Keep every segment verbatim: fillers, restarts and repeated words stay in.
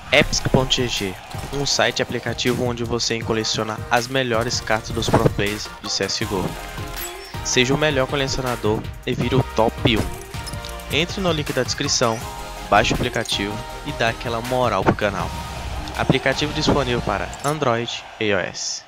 Epic ponto G G, um site aplicativo onde você coleciona as melhores cartas dos pro players de C S G O. Seja o melhor colecionador e vire o top um. Entre no link da descrição, baixe o aplicativo e dá aquela moral pro canal. Aplicativo disponível para Android e iOS.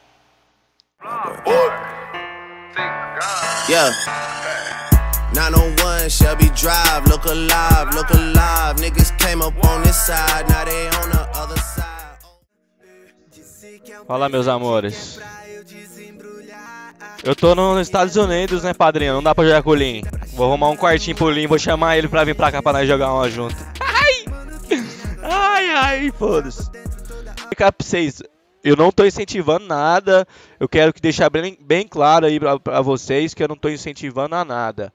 Yeah. nine oh one Shelby Drive, look alive, look alive. Niggas came up on this side, now they on the other side. Fala, meus amores. Eu tô nos Estados Unidos, né, padrinho? Não dá pra jogar com o Lin. Vou arrumar um quartinho pro Lin, vou chamar ele pra vir pra cá pra nós jogar uma junto. Ai! Ai, ai, foda-se. Vou explicar pra vocês. Eu não tô incentivando nada. Eu quero que deixar bem, bem claro aí pra, pra vocês que eu não tô incentivando a nada.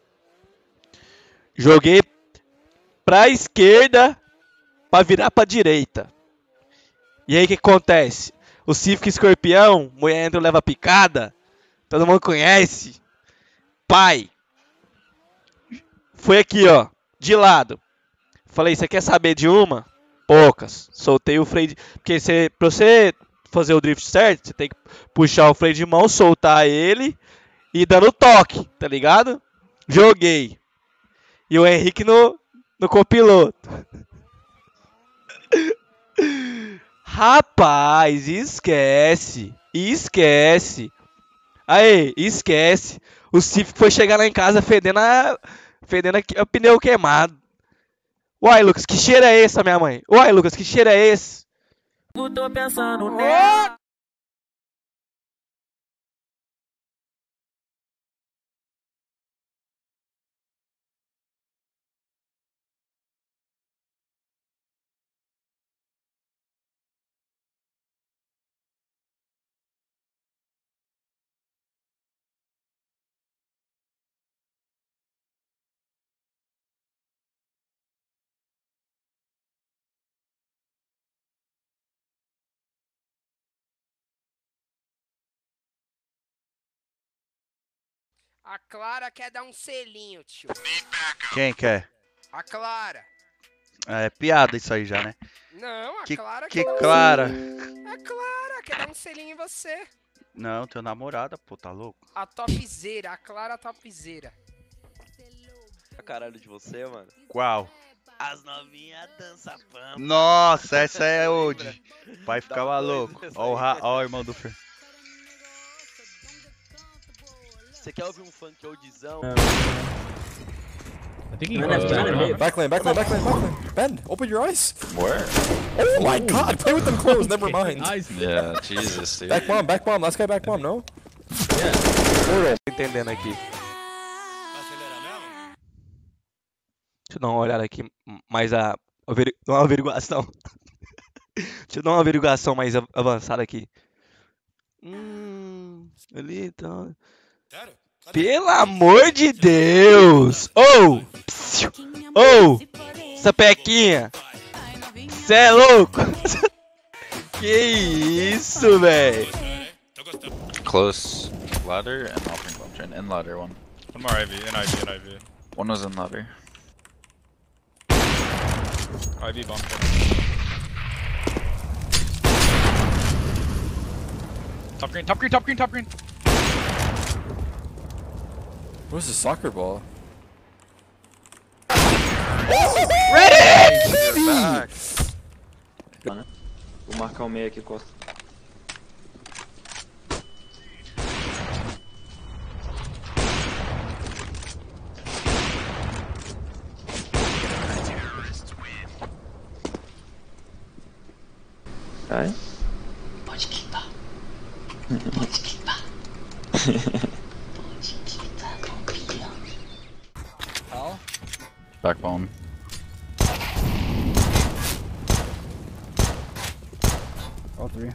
Joguei pra esquerda pra virar pra direita. E aí o que acontece? O Civic Escorpião, mulher entra e leva picada. Todo mundo conhece. Pai. Foi aqui, ó. De lado. Falei, você quer saber de uma? Poucas. Soltei o freio de... Porque você, pra você fazer o drift certo, você tem que puxar o freio de mão, soltar ele e dando toque, tá ligado? Joguei. E o Henrique no, no copiloto. Rapaz, esquece. Esquece. Aí, esquece. O Civic foi chegar lá em casa fedendo a... Fedendo a, a pneu queimado. Uai, Lucas, que cheiro é esse, minha mãe? Uai, Lucas, que cheiro é esse? Eu tô pensando nela. A Clara quer dar um selinho, tio. Quem quer? A Clara. É piada isso aí já, né? Não, a Que, Clara que quer dar um Clara? selinho. A Clara quer dar um selinho em você. Não, teu namorada, pô, tá louco? A topzera, a Clara topzera. A caralho de você, mano. Qual? As novinhas dançam pampa. Nossa, essa é hoje. O pai ficava louco. Ó o, ra... Ó o irmão do Fer. Você quer ouvir um funk oldzão? I think he goes down. Back lane, back lane, back lane, back lane. Ben, open your eyes. Where? Oh my god, play with them closed, never mind. Yeah, Jesus, dude. Back bomb, back bomb, last guy back bomb, no? Tô entendendo aqui. Deixa eu dar uma olhada aqui, mais a... uma averiguação. Deixa eu dar uma averiguação mais avançada aqui. Hum... Ali, então... Pelo amor de Deus! Ou! Oh! Ou! Oh! Sapequinha! Cê é louco! Que isso, velho! Close. Ladder and offering bump train. In ladder one. One more I V, in I V, in I V. One was in ladder. I V bump train. Top green, top green, top green, top green! Where's the soccer ball? Ready! Vou marcar o meio aqui, Costa. Cai. Pode quitar. Pode quitar. Backbone. All three.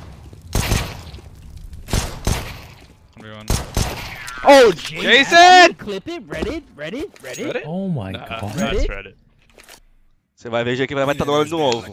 Everyone. Oh, Jason! Clip it, Reddit, Reddit, Reddit. Reddit? Oh my Nah, god. that's Reddit. Você vai ver já que vai estar do lado do ovo.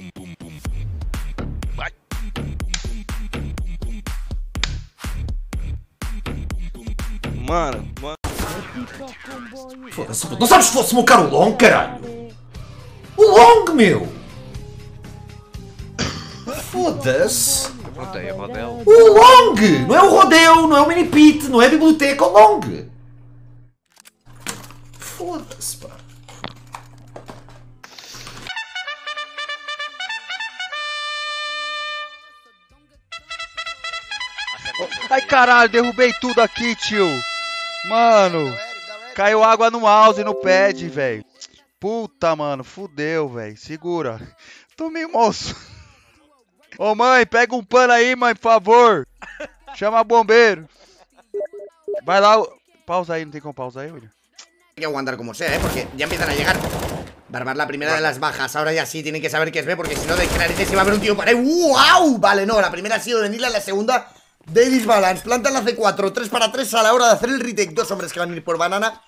Mano, mano. Foda-se, não sabes smocar o long, caralho? O long, meu! Foda-se. Rodeio, rodel. O Long! Não é o Rodeu, não é o Mini Pit, não é a biblioteca, é o Long. Foda-se, pá. Ai caralho, derrubei tudo aqui, tio. Mano, caiu água no mouse e no pad, velho. Puta, mano, fudeu, velho. Segura. Tô meio moço. Ô mãe, pega um pano aí, mãe, por favor. Chama bombeiro. Vai lá, pausa aí, não tem como pausar aí, William. Hay que aguantar como sea, ¿eh? Porque ya empiezan a llegar. Barbar la primera de las bajas. Ahora ya sí tienen que saber qué es B, porque si no, de narices iba a haber un tío para ahí. ¡Wow! Vale, no, la primera ha sido de Nila, la segunda de Disbalance. Planta la C cuatro, tres para tres a la hora de hacer el retake. Dos hombres que van a ir por banana.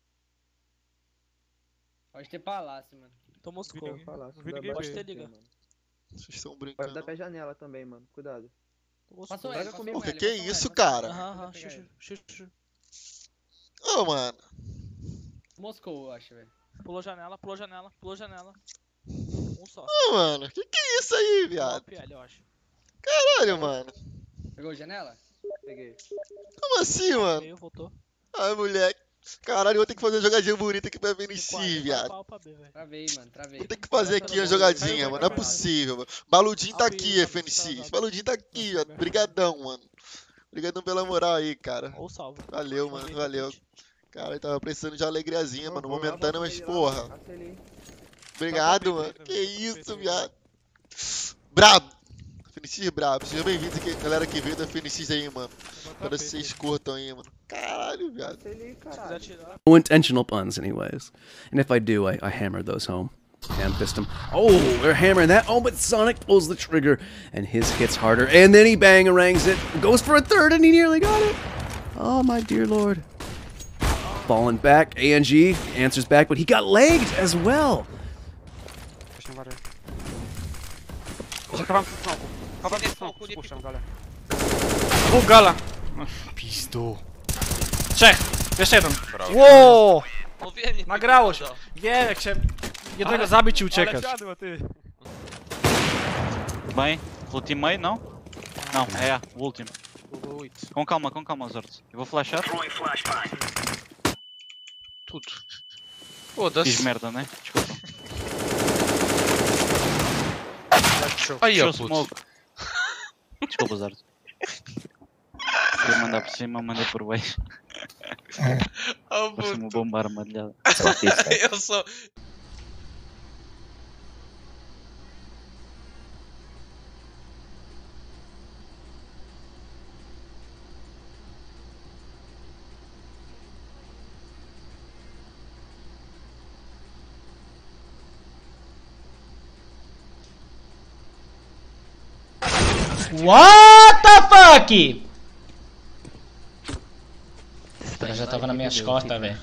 Pode ter palácio, mano. Tô Moscou. Pode ter liga. Vocês estão brincando. Pode dar pé janela também, mano. Cuidado. Passou ela, passou O que ela, que é passou isso, ela. cara? Aham, aham, xuxu, xuxu. Ô, mano. Moscou, eu acho, velho. Pulou janela, pulou janela, pulou janela. Um só. Ô, mano. Que que é isso aí, viado? Eu acho. Caralho, mano. Pegou janela? Peguei. Como assim, mano? Veio, voltou. Ai, moleque. Caralho, eu vou ter que fazer uma jogadinha bonita aqui pra Vinicius, viado. Travei, mano, travei. Vou ter que fazer aqui uma jogadinha, mano. Não é possível, mano. Baludinho tá aqui, F N X. Baludinho tá aqui, ó. Brigadão, mano. Obrigadão pela moral aí, cara. Ou salvo. Valeu, mano. Valeu. Cara, eu tava precisando de uma alegriazinha, mano. Momentânea, mas porra. Obrigado, mano. Que isso, viado. Brabo. F N X brabo. Sejam bem-vindos aqui, galera que veio da F N X aí, mano. Espero que vocês curtam aí, mano. Caralho, viado. No intentional puns, anyways. And if I do, I, I hammer those home. Hand fist him. Oh, they're hammering that. Oh, but Sonic pulls the trigger, and his hits harder. And then he bangarangs it, goes for a third, and he nearly got it. Oh, my dear lord. Falling back, A N G answers back, but he got legged as well. O gala! Pizdu. Trzech! Jeszcze jeden! Wow! Nagrało się! Wie, jak się jednego zabić i uciekać. Bem, ultimei, não? Não, é, o último. Com calma, com calma, Zords. Eu vou flashar. Tudo. Foda-se. Fiz merda, né? Desculpa. Aí, ó, smoke. Desculpa, Zords. Fui mandar por cima, mandei por baixo. Oh, Parece-me uma bomba armadilhada. Eu sou... What the fuck? Ela já tava nas minhas costas, velho.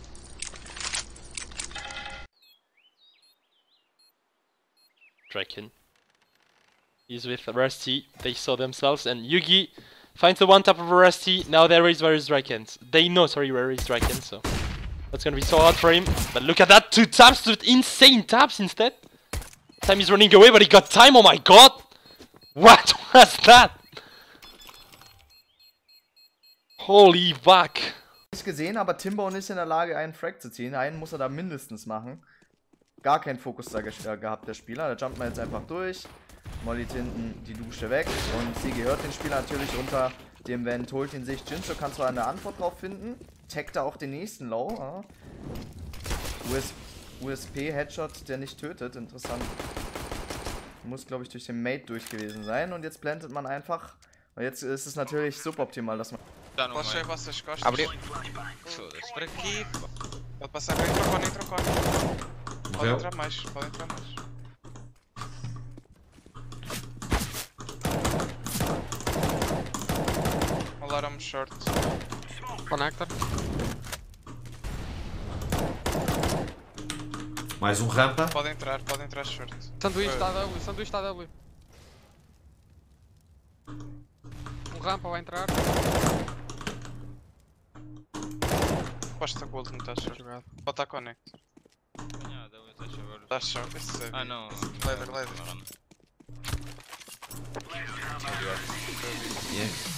Draken. He's with Rusty. They saw themselves, and Yugi finds the one tap of Rusty. Now there is where is Draken. They know, sorry, where is Draken. So that's gonna be so hard for him. But look at that, two taps, two insane taps instead. Time is running away, but he got time. Oh my god! What was that? Holy fuck! Nicht gesehen, aber Timber ist in der Lage, einen Frag zu ziehen. Einen muss er da mindestens machen. Gar keinen Fokus da ge äh, gehabt, der Spieler. Da jumpt man jetzt einfach durch. Mollyt hinten die Dusche weg. Und sie gehört den Spieler natürlich unter dem Vent. Holt ihn sich. Jinso kann zwar eine Antwort drauf finden. Taggt da auch den nächsten Low. Ja. U S P-Headshot, der nicht tötet. Interessant. Muss, glaube ich, durch den Mate durch gewesen sein. Und jetzt plantet man einfach. Und jetzt ist es natürlich suboptimal, dass man... Posso ir vossas costas? Abrir. Foda-se, por aqui. Pode passar, nem trocou, nem trocou. Pode entrar mais, pode entrar mais. Alarm short. Connector. Mais um rampa. Pode entrar, pode entrar short. Sanduíche está W, sanduíche está W. Um rampa vai entrar. Posta com o último está jogado. Pode estar connect. Está short, isso é. Ah não. Leather, leather. Yeah.